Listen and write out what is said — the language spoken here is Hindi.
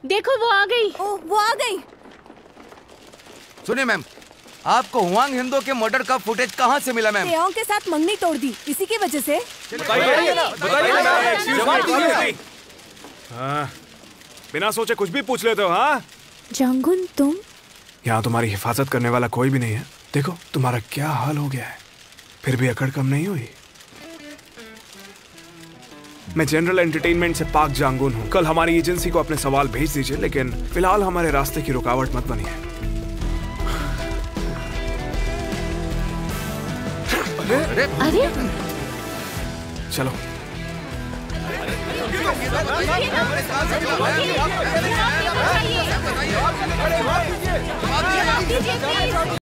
देखो वो आ गई। ओह, वो आ गई। सुनिए मैम, आपको हुआंग हिंदो के मर्डर का फुटेज कहाँ से मिला मैम? तेओंग के साथ मंगनी तोड़ दी, इसी की वजह से। बिना सोचे कुछ भी पूछ लेते हो। हाँ जंगुन, तुम? यहाँ तुम्हारी हिफाजत करने वाला कोई भी नहीं है। देखो तुम्हारा क्या हाल हो गया है, फिर भी अकड़ कम नहीं हुई। मैं जनरल एंटरटेनमेंट से पाक जांगुन हूँ। कल हमारी एजेंसी को अपने सवाल भेज दीजिए, लेकिन फिलहाल हमारे रास्ते की रुकावट मत बनिए। अरे चलो।